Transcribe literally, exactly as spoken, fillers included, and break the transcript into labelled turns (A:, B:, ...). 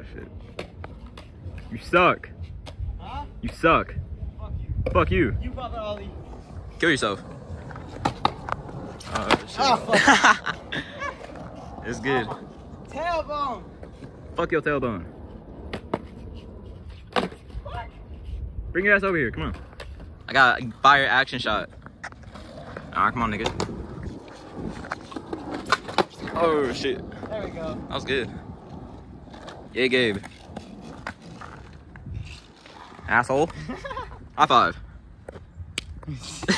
A: shit. You suck.
B: Huh?
A: You suck.
B: Fuck you.
A: Fuck you.
B: You Papa Ollie.
A: Kill yourself. Oh, shit.
B: Ah, fuck.
A: It's good.
B: Oh, tailbone.
A: Fuck your tailbone. Bring your ass over here. Come on. I got a fire action shot. Alright, come on, nigga. Oh, shit.
B: There we go.
A: That was good. Yeah, Gabe. Asshole. High five.